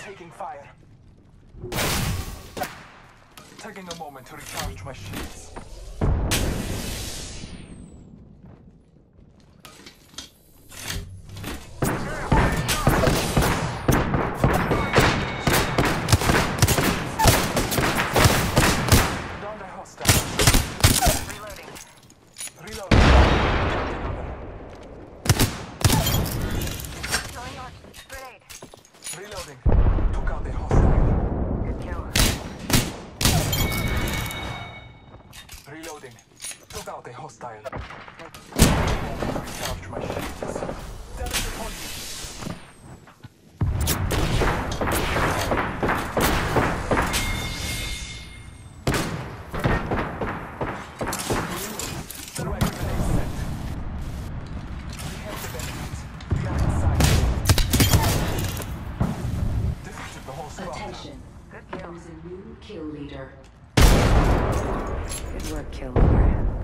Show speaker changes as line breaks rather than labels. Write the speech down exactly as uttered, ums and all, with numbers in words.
taking fire. Taking a moment to recharge my shields. Down the hostile. Reloading. Reloading.
Throwing on. Grenade.
Reloading. Took out the hostile.
Good kill.
Reloading. Took out the hostile. Recharge my shields. Damage upon you. The right grenade set. We have the benefit. We are inside. Defeated the whole squad.
Attention.
Good
There
kill.
is a new kill leader.
Good work, kill leader.